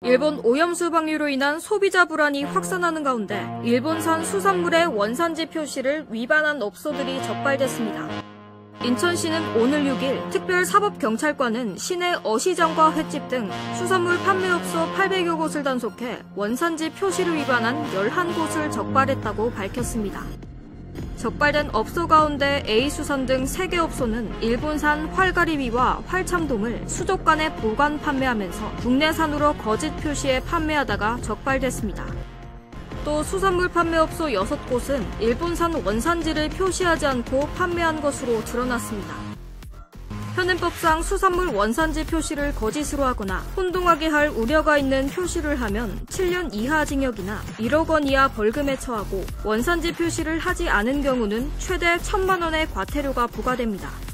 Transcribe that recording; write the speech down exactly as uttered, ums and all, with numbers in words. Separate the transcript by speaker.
Speaker 1: 일본 오염수 방류로 인한 소비자 불안이 확산하는 가운데 일본산 수산물의 원산지 표시를 위반한 업소들이 적발됐습니다. 인천시는 오늘 육 일 특별사법경찰관은 시내 어시장과 횟집 등 수산물 판매업소 팔백여 곳을 단속해 원산지 표시를 위반한 열한 곳을 적발했다고 밝혔습니다. 적발된 업소 가운데 A수산 등 세 개 업소는 일본산 활가리비와 활참돔을 수족관에 보관 판매하면서 국내산으로 거짓 표시해 판매하다가 적발됐습니다. 또 수산물 판매업소 여섯 곳은 일본산 원산지를 표시하지 않고 판매한 것으로 드러났습니다. 현행법상 수산물 원산지 표시를 거짓으로 하거나 혼동하게 할 우려가 있는 표시를 하면 칠 년 이하 징역이나 일억 원 이하 벌금에 처하고 원산지 표시를 하지 않은 경우는 최대 천만 원의 과태료가 부과됩니다.